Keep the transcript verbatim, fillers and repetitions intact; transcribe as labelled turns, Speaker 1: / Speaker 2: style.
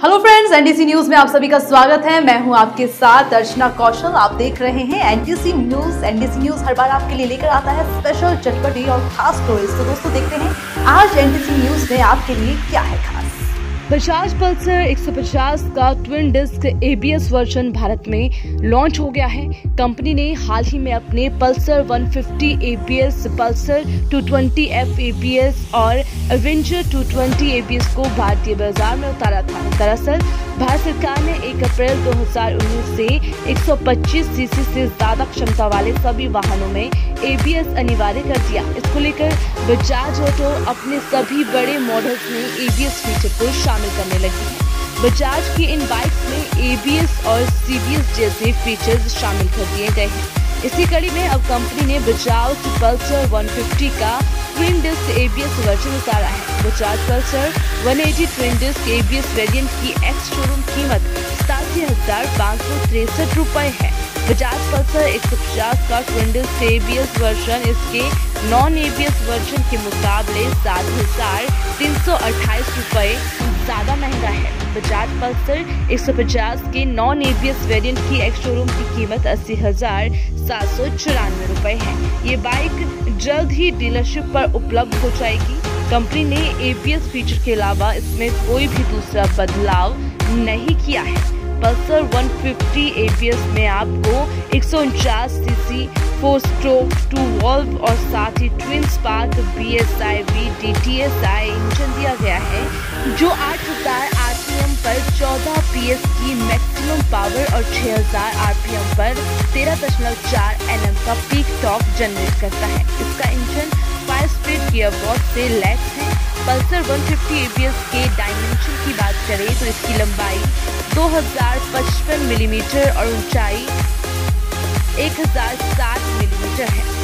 Speaker 1: Hello friends, NDC news में आप सभी का स्वागत है। मैं हूं आपके साथ अर्चना कौशल। आप देख रहे हैं एनडीसी न्यूज। एनडीसी न्यूज हर बार आपके लिए लेकर आता है स्पेशल, चटपटी और खास स्टोरीज। तो दोस्तों देखते हैं आज एनडीसी न्यूज में आपके लिए क्या है खास।
Speaker 2: बजाज पल्सर एक सौ पचास का twin disc ABS version Bharat में लॉन्च हो गया है। कंपनी ने हाल ही में अपने पल्सर एक सौ पचास एबीएस, पल्सर दो सौ बीस एफ एबीएस और एवेंजर दो सौ बीस एबीएस को भारतीय बाजार में उतारा था। दरअसल भारत सरकार ने एक अप्रैल दो हज़ार उन्नीस से एक सौ पच्चीस सीसी से ज्यादा क्षमता वाले सभी वाहनों में एबीएस अनिवार्य कर दिया। इसको लेकर बजाज ऑटो अपने सभी बड़े मॉडल्स में एबीएस फीचर को शामिल करने लगी है। बजाज की इन बाइक्स में एबीएस और सीबीएस जैसे फीचर्स शामिल कर दिए गए हैं। इसी कड़ी में अब कंपनी ने बजाज पल्सर एक सौ पचास का ट्विन डिस्क एबीएस वर्जन उतारा है। बजाज पल्सर एक सौ अस्सी ट्विन डिस्क एबीएस वेरिएंट की एक्स शोरूम कीमत सतासी हजार पाँच सौ तिरसठ रुपए है। बजाज पल्सर एक सौ पचास का ट्विन डिस्क एबीएस वर्जन इसके नॉन एबीएस वर्जन के मुकाबले सात हजार तीन सौ अट्ठाईस रुपए ज्यादा महंगा है। बजाज पल्सर एक सौ पचास के नॉन एबीएस वेरिएंट की एक्स शोरूम की कीमत अस्सी हजार सात सौ चौरानवे रुपए है। ये बाइक जल्द ही डीलरशिप पर उपलब्ध हो जाएगी। कंपनी ने एबीएस फीचर के अलावा इसमें कोई भी दूसरा बदलाव नहीं किया है। पल्सर एक सौ पचास एबीएस में आपको एक सौ उनचास CC four stroke two valve और साथ ही twin spark BSI V DTSI engine दिया गया है, जो आठ हजार आरपीएम पर चौदह पीएस की मैक्सिमम पावर और छह हजार आरपीएम पर तेरह दशमलव चार एनएम का पीक टॉर्क जनरेट करता है। इसका इंजन फाइव स्पीड गियरबॉक्स से लैस है। पल्सर एक सौ पचास एबीएस के डायमेंशन की बात करें तो इसकी लंबाई दो हजार पचपन मिलीमीटर और ऊंचाई एक हजार सात मिलीमीटर है।